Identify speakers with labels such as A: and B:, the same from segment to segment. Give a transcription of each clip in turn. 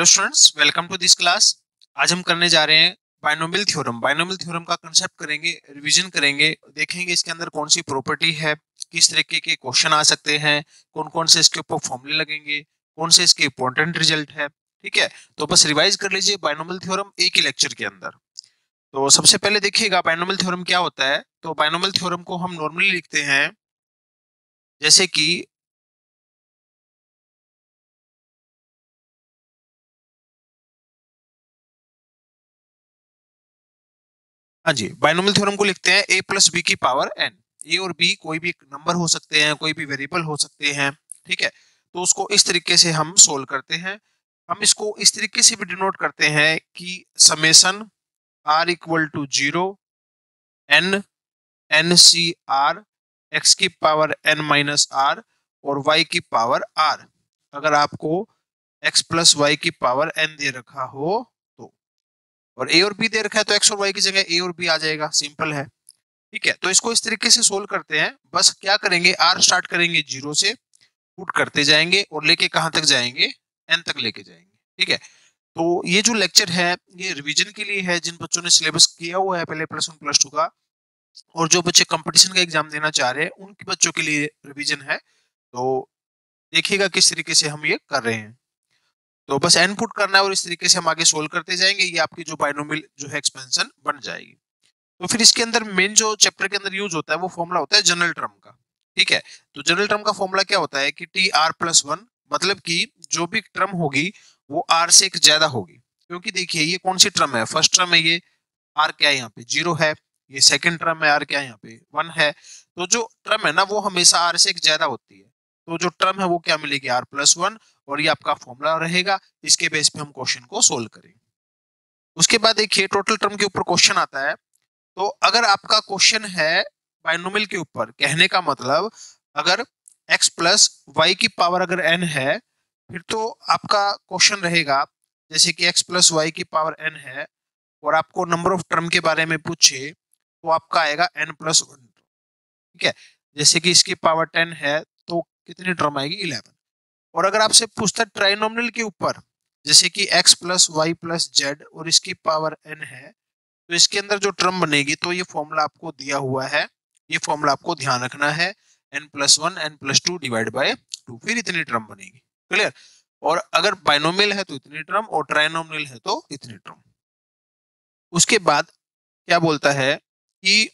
A: Hello students, welcome to this class. आज हम करने जा रहे हैं बायनोमियल थ्योरम। बायनोमियल थ्योरम का कंसेप्ट करेंगे, रिवीजन करेंगे, देखेंगे इसके अंदर कौन सी प्रॉपर्टी है, किस तरीके के क्वेश्चन आ सकते हैं, कौन कौन से इसके ऊपर फॉर्मूले लगेंगे, कौन से इसके इंपॉर्टेंट रिजल्ट है। ठीक है, तो बस रिवाइज कर लीजिए बायनोमियल थ्योरम एक ही लेक्चर के अंदर। तो सबसे पहले देखिएगा बायनोमियल थ्योरम क्या होता है। तो बायनोमियल थ्योरम को हम नॉर्मली लिखते हैं जैसे कि, हाँ जी, बायनोमियल थ्योरम को लिखते हैं a प्लस बी की पावर n। ए और बी कोई भी नंबर हो सकते हैं, कोई भी वेरिएबल हो सकते हैं। ठीक है, तो उसको इस तरीके से हम सोल्व करते हैं। हम इसको इस तरीके से भी डिनोट करते हैं कि summation r equal to 0 n n c r x की पावर n माइनस r और y की पावर r। अगर आपको x प्लस वाई की पावर n दे रखा हो तो, और a और b दे रखा है तो x और y की जगह a और b आ जाएगा, सिंपल है। ठीक है, तो इसको इस तरीके से सोल्व करते हैं। बस क्या करेंगे, आर स्टार्ट करेंगे 0 से, पुट करते जाएंगे और लेके कहां तक जाएंगे, एन तक लेके जाएंगे। ठीक है, तो ये जो लेक्चर है ये रिवीजन के लिए है, जिन बच्चों ने सिलेबस किया हुआ है पहले प्लस वन प्लस टू का, और जो बच्चे कंपटीशन का एग्जाम देना चाह रहे हैं उनके बच्चों के लिए रिवीजन है। तो देखिएगा किस तरीके से हम ये कर रहे हैं। तो बस एन पुट करना है और इस तरीके से हम आगे सोल्व करते जाएंगे। ये आपकी जो बायनोमियल जो है एक्सपेंशन बन जाएगी। तो फिर इसके अंदर मेन जो चैप्टर के अंदर यूज होता है वो फॉर्मूला होता है जनरल टर्म का। ठीक है, तो जनरल टर्म का फॉर्मूला क्या होता है कि टी आर प्लस वन, मतलब कि जो भी टर्म होगी वो आर से एक ज्यादा होगी। क्योंकि देखिए ये कौन सी टर्म है, फर्स्ट टर्म है ये, आर क्या है यहाँ पे 0 है। ये सेकंड टर्म है, आर क्या है यहाँ पे 1 है। तो जो टर्म है ना वो हमेशा आर से एक ज्यादा होती है। तो जो टर्म है वो क्या मिलेगी, आर प्लस वन, और ये आपका फॉर्मूला रहेगा। इसके बेस पे हम क्वेश्चन को सोल्व करेंगे। उसके बाद देखिए टोटल टर्म के ऊपर क्वेश्चन आता है। तो अगर आपका क्वेश्चन है बायनोमियल के ऊपर, कहने का मतलब अगर x प्लस वाई की पावर अगर n है, फिर तो आपका क्वेश्चन रहेगा जैसे कि x प्लस वाई की पावर n है और आपको नंबर ऑफ टर्म के बारे में पूछे तो आपका आएगा n प्लस वन। ठीक है, जैसे कि इसकी पावर 10 है तो कितनी टर्म आएगी, 11। और अगर आपसे पूछता है ट्राइनोमिनल के ऊपर, जैसे कि x plus Y plus Z और इसकी पावर n है, तो इसके अंदर जो टर्म बनेगी, तो ये फॉर्मूला आपको दिया हुआ है, ये फॉर्मूला आपको ध्यान रखना है, n plus one N plus two divide by two, फिर इतनी टर्म बनेगी। क्लियर। और अगर बाइनोमियल है तो इतनी टर्म, और ट्राइनोमियल है तो इतनी टर्म। उसके बाद क्या बोलता है कि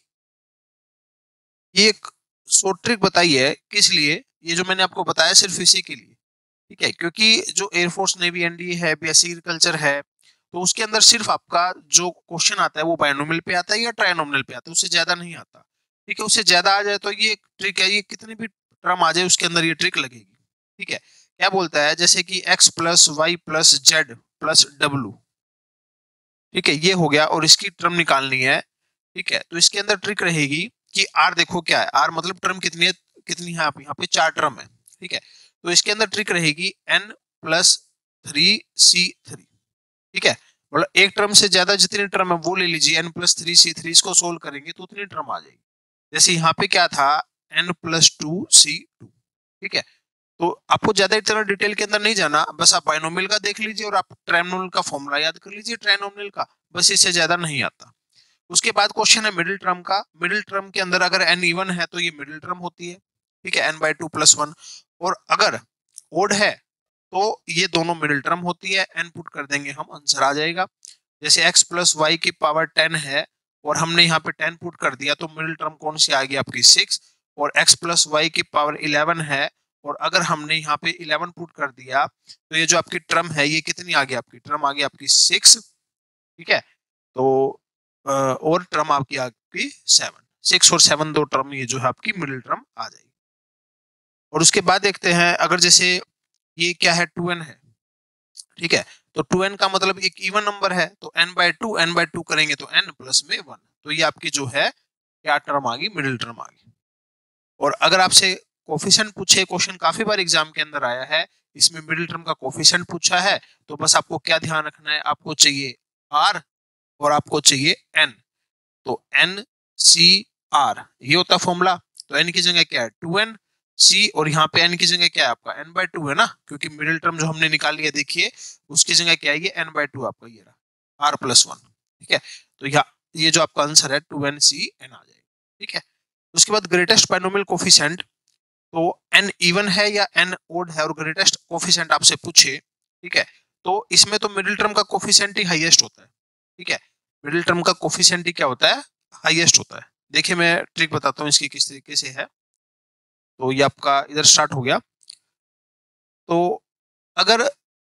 A: ये एक शॉर्ट ट्रिक बताई है, किस लिए, ये जो मैंने आपको बताया सिर्फ इसी के लिए। ठीक है, क्योंकि जो एयरफोर्स नेवी एनडीए है, बीएससी एग्रीकल्चर है, तो उसके अंदर सिर्फ आपका जो क्वेश्चन आता है वो बायनोमियल पे आता है या ट्राइनोमियल पे आता है, उससे ज्यादा नहीं आता। ठीक है, उससे ज्यादा आ जाए तो ये ट्रिक है, ये कितनी भी टर्म आ जाए उसके अंदर ये ट्रिक लगेगी। ठीक है, क्या बोलता है जैसे कि X plus Y plus Z plus W. ठीक है, ये हो गया और इसकी टर्म निकालनी है। ठीक है, तो इसके अंदर ट्रिक रहेगी कि आर, देखो क्या है आर, मतलब टर्म कितनी है, कितनी है आप यहाँ पे 4 टर्म है। ठीक है, तो इसके अंदर ट्रिक रहेगी N plus three C three. ठीक है, मतलब एक टर्म से ज्यादा जितनी टर्म है वो ले लीजिए, N plus three C three, इसको सोल्व करेंगे तो उतनी टर्म आ जाएगी। जैसे यहाँ पे क्या था, N plus two C two. ठीक है, तो आपको ज्यादा इतना डिटेल के अंदर नहीं जाना, बस आप बायनोमियल का देख लीजिए और आप ट्राइनोमियल का फॉर्मूला याद कर लीजिए ट्राइनोमियल का, बस इससे ज्यादा नहीं आता। उसके बाद क्वेश्चन है मिडिल टर्म का। मिडिल टर्म के अंदर अगर एन इवन है तो ये मिडिल टर्म होती है। ठीक है, N by two plus one. और अगर ओड है तो ये दोनों मिडिल टर्म होती है, एन पुट कर देंगे हम, आंसर आ जाएगा। जैसे एक्स प्लस वाई की पावर 10 है और हमने यहाँ पे 10 पुट कर दिया, तो मिडिल टर्म कौन सी आ गई आपकी 6। और एक्स प्लस वाई की पावर 11 है और अगर हमने यहाँ पे 11 पुट कर दिया, तो ये जो आपकी टर्म है ये कितनी आ गई, आपकी टर्म आ गई आपकी 6। ठीक है, तो और टर्म आपकी 7, 6 और 7 दो टर्म, ये जो है आपकी मिडिल टर्म आ जाएगी। और उसके बाद देखते हैं अगर जैसे ये क्या है 2n है। ठीक है, तो 2n का मतलब एक इवन नंबर है, तो n बाय टू करेंगे तो n प्लस में 1। तो ये आपकी जो है क्या टर्म आ गई, मिडिल टर्म आ गई। और अगर आपसे कोफिशिएंट पूछे, क्वेश्चन काफी बार एग्जाम के अंदर आया है, इसमें मिडिल टर्म का कोफिशिएंट पूछा है, तो बस आपको क्या ध्यान रखना है, आपको चाहिए r और आपको चाहिए n। तो n c r ये होता फॉर्मूला। तो n की जगह क्या है 2n, सी, और यहाँ पे n की जगह क्या है आपका n/2 है ना, क्योंकि मिडिल टर्म जो हमने निकाली है देखिए उसकी जगह क्या है, ये n/2 आपका ये रहा r+1। ठीक है, तो ये जो आपका आंसर है 2nCn आ जाएगा। ठीक है, उसके बाद ग्रेटेस्ट बाइनोमियल कोफिशिएंट, तो n इवन है या n ओड है और ग्रेटेस्ट कोफिशिएंट आपसे पूछे, ठीक है, तो इसमें तो मिडिल टर्म का कोफिशिएंट ही हाईएस्ट होता है। ठीक है, मिडिल टर्म का कोफिशिएंट ही क्या होता है, हाईएस्ट होता है। देखिए मैं ट्रिक बताता हूँ इसकी किस तरीके से है। तो ये आपका इधर स्टार्ट हो गया। तो अगर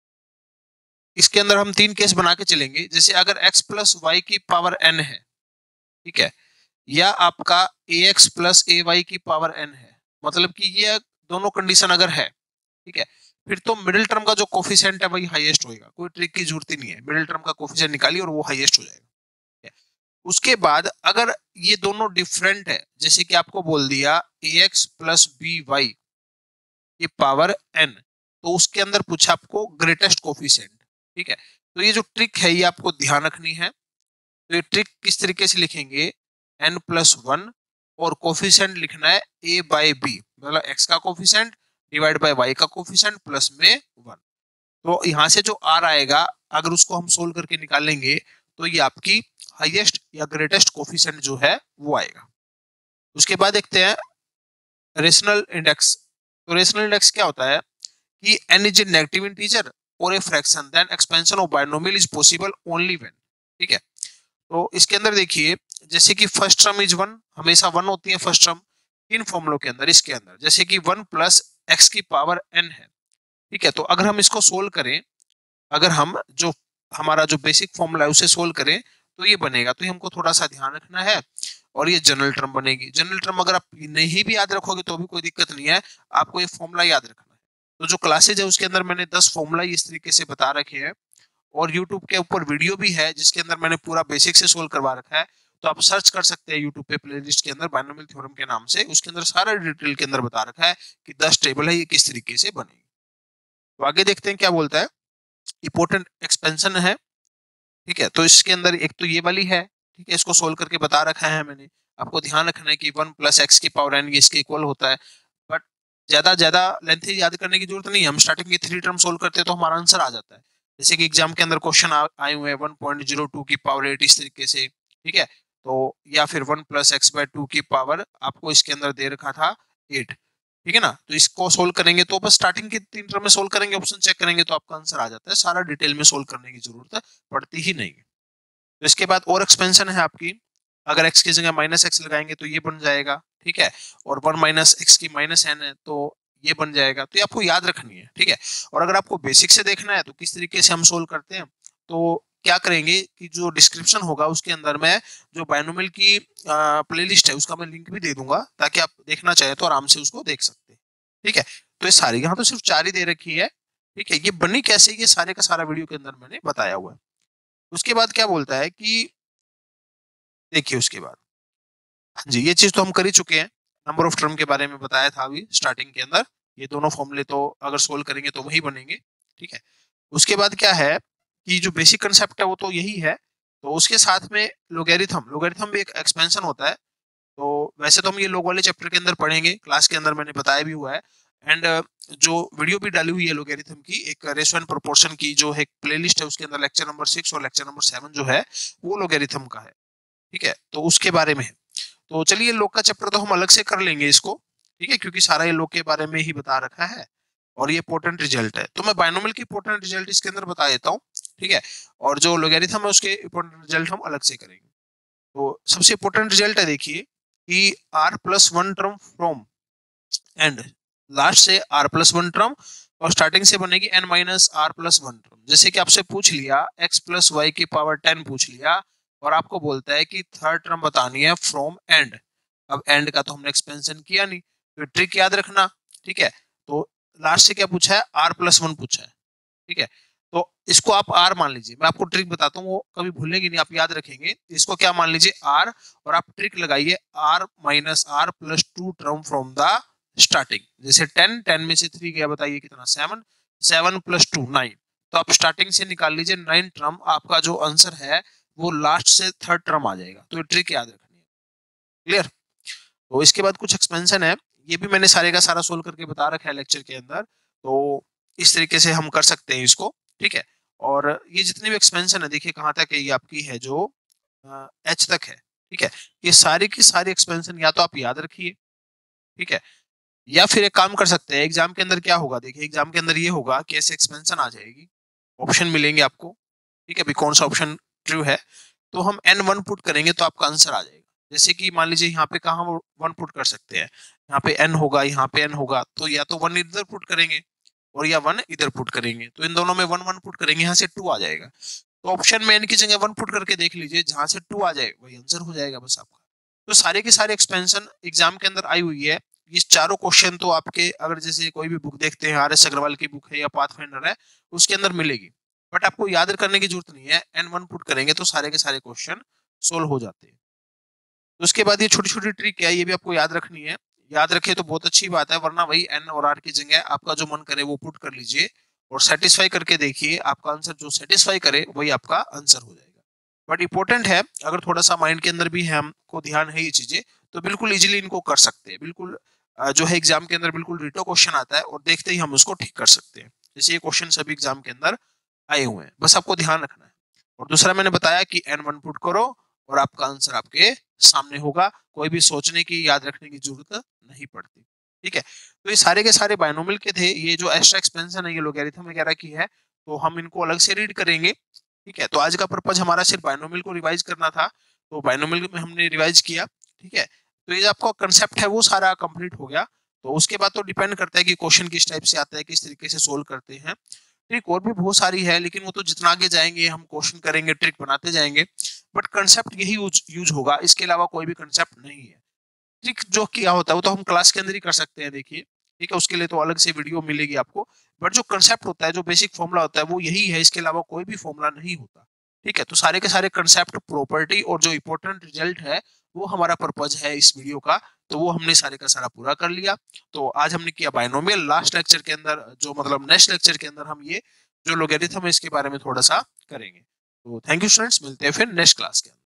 A: इसके अंदर हम तीन केस बना के चलेंगे, जैसे अगर x प्लस वाई की पावर n है, ठीक है, या आपका ax प्लस ए वाई की पावर n है, मतलब कि ये दोनों कंडीशन अगर है, ठीक है, फिर तो मिडिल टर्म का जो कोफिशिएंट है वही हाईएस्ट होएगा, कोई ट्रिक की जरूरत ही नहीं है, मिडिल टर्म का कोफिशिएंट निकालिए और वो हाईएस्ट हो जाएगा। ठीक है? उसके बाद अगर ये दोनों डिफरेंट है, जैसे कि आपको बोल दिया ax प्लस बी वाई ये पावर n, तो उसके अंदर पूछा आपको ग्रेटेस्ट कोफिशिएंट। ठीक है, तो ये जो ट्रिक है ये आपको ध्यान रखनी है। तो ये ट्रिक किस तरीके से लिखेंगे, n+1 और कोफिशिएंट लिखना है a/b, मतलब x का कोफिशिएंट डिवाइड बाय y का कोफिशिएंट प्लस में 1। तो यहाँ से जो r आएगा अगर उसको हम सोल्व करके निकालेंगे तो ये आपकी हाईएस्ट या ग्रेटेस्ट कोफिशिएंट जो है वो आएगा। उसके बाद देखते हैं रेशनल इंडेक्स। तो रेशनल इंडेक्स क्या होता है कि n is a negative integer और a fraction, then expansion of binomial is possible only when. ठीक है, तो इसके अंदर देखिए जैसे कि फर्स्ट टर्म इज 1, हमेशा 1 होती है फर्स्ट टर्म इन फॉर्मूलों के अंदर। इसके अंदर जैसे कि 1 प्लस एक्स की पावर n है। ठीक है, तो अगर हम इसको सोल्व करें, अगर हम जो हमारा जो बेसिक फॉर्मूला है उसे सोल्व करें तो ये बनेगा, तो ये हमको थोड़ा सा ध्यान रखना है। और ये जनरल टर्म बनेगी। जनरल टर्म अगर आप नहीं भी याद रखोगे तो भी कोई दिक्कत नहीं है, आपको ये फॉर्मूला याद रखना है। तो जो क्लासेज है उसके अंदर मैंने 10 फॉर्मूला इस तरीके से बता रखे हैं, और यूट्यूब के ऊपर वीडियो भी है जिसके अंदर मैंने पूरा बेसिक से सोल्व करवा रखा है। तो आप सर्च कर सकते हैं यूट्यूब पे प्लेलिस्ट के अंदर बायनोमियल थ्योरम के नाम से, उसके अंदर सारा डिटेल के अंदर बता रखा है कि 10 टेबल है ये किस तरीके से बनेगी। तो आगे देखते हैं क्या बोलता है। इंपॉर्टेंट एक्सपेंशन है, ठीक है, तो इसके अंदर एक तो ये वाली है, ठीक है, इसको सोल्व करके बता रखा है मैंने। आपको ध्यान रखना है कि 1 प्लस एक्स की पावर n ये इसके इक्वल होता है। बट ज्यादा ज्यादा लेंथी याद करने की जरूरत नहीं है, हम स्टार्टिंग की 3 टर्म सोल्व करते हैं तो हमारा आंसर आ जाता है। जैसे कि एग्जाम के अंदर क्वेश्चन आए हुए हैं 1.02 की पावर 8 इस तरीके से, ठीक है, तो या फिर 1 प्लस x/2 की पावर आपको इसके अंदर दे रखा था 8। ठीक है ना, तो इसको सोल्व करेंगे तो बस स्टार्टिंग की 3 टर्म में सोल्व करेंगे, ऑप्शन चेक करेंगे तो आपका आंसर आ जाता है, सारा डिटेल में सोल्व करने की जरूरत पड़ती ही नहीं है। तो इसके बाद और एक्सपेंशन है आपकी, अगर x की जगह माइनस एक्स लगाएंगे तो ये बन जाएगा, ठीक है, और 1 माइनस एक्स की माइनस n है तो ये बन जाएगा। तो ये आपको याद रखनी है, ठीक है। और अगर आपको बेसिक से देखना है तो किस तरीके से हम सोल्व करते हैं, तो क्या करेंगे कि जो डिस्क्रिप्शन होगा उसके अंदर मैं जो बायनोमियल की प्लेलिस्ट है उसका मैं लिंक भी दे दूंगा, ताकि आप देखना चाहे तो आराम से उसको देख सकते हैं। ठीक है, तो ये सारी यहाँ तो सिर्फ 4 ही दे रखी है, ठीक है, ये बनी कैसे ये सारे का सारा वीडियो के अंदर मैंने बताया हुआ है। उसके बाद क्या बोलता है कि देखिए उसके बाद, हाँ जी, ये चीज तो हम कर ही चुके हैं, नंबर ऑफ टर्म के बारे में बताया था अभी स्टार्टिंग के अंदर। ये दोनों फॉर्मूले तो अगर सोल्व करेंगे तो वही बनेंगे, ठीक है। उसके बाद क्या है कि जो बेसिक कंसेप्ट है वो तो यही है, तो उसके साथ में लोगेरिथम, लोगेरिथम भी एक एक्सपेंशन होता है। तो वैसे तो हम ये लोग वाले चैप्टर के अंदर पढ़ेंगे, क्लास के अंदर मैंने बताया भी हुआ है। एंड जो वीडियो भी डाली हुई है लोगेरिथम की, एक रेशियो एंड प्रोपोर्शन की जो है प्लेलिस्ट है, उसके अंदर लेक्चर नंबर 6 और लेक्चर नंबर 7 जो है वो लोगेरिथम का है, ठीक है, तो उसके बारे में है। तो चलिए लोग का चैप्टर तो हम अलग से कर लेंगे इसको, ठीक है, क्योंकि सारा ये लोग के बारे में ही बता रखा है और ये इंपॉर्टेंट रिजल्ट है। तो मैं बायनोमियल की इंपॉर्टेंट रिजल्ट इसके अंदर बता देता हूँ, ठीक है, और जो लोगेरिथम है उसके इंपॉर्टेंट रिजल्ट हम अलग से करेंगे। तो सबसे इंपॉर्टेंट रिजल्ट है देखिए कि r+1 term from and, last से r+1 टर्म और स्टार्टिंग से बनेगी n-r+1 टर्म। जैसे कि आपसे पूछ लिया x प्लस वाई की पावर 10 पूछ लिया और आपको बोलता है कि थर्ड टर्म बतानी है फ्रॉम एंड। अब एंड का तो हमने एक्सपेंशन किया नहीं, तो ट्रिक याद रखना, ठीक है। तो लास्ट से क्या पूछा है, r+1 पूछा है, ठीक है, तो इसको आप r मान लीजिए। मैं आपको ट्रिक बताता हूँ, वो कभी भूलेंगे नहीं, आप याद रखेंगे। इसको क्या मान लीजिए r, और आप ट्रिक लगाइए r-r+2 term from the starting. जैसे 10, 10 में से 3 गया बताइए कितना, 7, 7 + 2 9। तो आप स्टार्टिंग से निकाल लीजिए 9 टर्म, आपका जो आंसर है वो लास्ट से थर्ड टर्म आ जाएगा। तो ये ट्रिक याद रखनी है, क्लियर। तो इसके बाद कुछ एक्सपेंशन है, ये भी मैंने सारे का सारा सोल्व करके बता रखा है लेक्चर के अंदर। तो इस तरीके से हम कर सकते हैं इसको, ठीक है। और ये जितनी भी एक्सपेंशन है देखिए कहाँ तक है, ये आपकी है जो एच तक है, ठीक है। ये सारी की सारी एक्सपेंशन या तो आप याद रखिए, ठीक है, या फिर एक काम कर सकते हैं, एग्जाम के अंदर क्या होगा, देखिए एग्जाम के अंदर ये होगा कि ऐसे एक्सपेंशन आ जाएगी, ऑप्शन मिलेंगे आपको, ठीक है, अभी कौन सा ऑप्शन ट्रू है, तो हम n1 पुट करेंगे तो आपका आंसर आ जाएगा। जैसे कि मान लीजिए यहाँ पे कहाँ हम 1 पुट कर सकते हैं, यहाँ पे n होगा, यहाँ पे n होगा, तो या तो 1 इधर पुट करेंगे और या 1 इधर पुट करेंगे, तो इन दोनों में 1 1 पुट करेंगे, यहाँ से 2 आ जाएगा। तो ऑप्शन में n की जगह 1 पुट करके देख लीजिए, जहां से 2 आ जाए वही आंसर हो जाएगा बस आपका। तो सारे के सारे एक्सपेंशन एग्जाम के अंदर आई हुई है। ये चारों क्वेश्चन तो आपके अगर जैसे कोई भी बुक देखते हैं, आर एस अग्रवाल की बुक है या पाथफाइंडर है, उसके अंदर मिलेगी। बट आपको याद करने की जरूरत नहीं है, n1 पुट करेंगे तो सारे के सारे क्वेश्चन सोल्व हो जाते हैं। तो उसके बाद ये छोटी छोटी ट्रिक है, ये भी आपको याद रखनी है। याद रखे तो बहुत अच्छी बात है, वरना वही n और r की जगह आपका जो मन करे वो पुट कर लीजिए और सेटिस्फाई करके देखिए, आपका आंसर जो सेटिस्फाई करे वही आपका आंसर हो जाएगा। बट इंपॉर्टेंट है, अगर थोड़ा सा माइंड के अंदर भी है, हमको ध्यान है ये चीजें, तो बिल्कुल इजीली इनको कर सकते हैं। बिल्कुल जो है एग्जाम के अंदर बिल्कुल रिटो क्वेश्चन आता है और देखते ही हम उसको ठीक कर सकते हैं। जैसे ये क्वेश्चन सभी एग्जाम के अंदर आए हुए हैं, बस आपको ध्यान रखना है। और दूसरा मैंने बताया कि n1 पुट करो और आपका आंसर आपके सामने होगा, कोई भी सोचने की याद रखने की जरूरत नहीं पड़ती, ठीक है। तो ये सारे के सारे बायनोमियल के थे। ये जो एक्स्ट्रा एक्सपेंशन है ये लोगैरिथम वगैरह की है, तो हम इनको अलग से रीड करेंगे, ठीक है। तो आज का पर्पज हमारा सिर्फ बायनोमियल को रिवाइज करना था, तो बायनोमियल में हमने रिवाइज किया, ठीक है। तो ये जो आपका कंसेप्ट है वो सारा कंप्लीट हो गया। तो उसके बाद तो डिपेंड करता है कि क्वेश्चन किस टाइप से आता है, किस तरीके से सोल्व करते हैं। ट्रिक और भी बहुत सारी है, लेकिन वो तो जितना आगे जाएंगे हम क्वेश्चन करेंगे, ट्रिक बनाते जाएंगे, बट कंसेप्ट यही यूज होगा, इसके अलावा कोई भी कंसेप्ट नहीं है। ट्रिक जो किया होता है वो तो हम क्लास के अंदर ही कर सकते हैं, देखिए, ठीक है, उसके लिए तो अलग से वीडियो मिलेगी आपको। बट जो कंसेप्ट होता है, जो बेसिक फॉर्मूला होता है वो यही है, इसके अलावा कोई भी फॉर्मूला नहीं होता, ठीक है। तो सारे के सारे कंसेप्ट, प्रॉपर्टी और जो इंपॉर्टेंट रिजल्ट है वो हमारा पर्पज है इस वीडियो का, तो वो हमने सारे का सारा पूरा कर लिया। तो आज हमने किया बायनोमियल, लास्ट लेक्चर के अंदर जो मतलब नेक्स्ट लेक्चर के अंदर हम ये जो लोगैरिथम है इसके बारे में थोड़ा सा करेंगे। तो थैंक यू स्टूडेंट्स, मिलते हैं फिर नेक्स्ट क्लास के अंदर।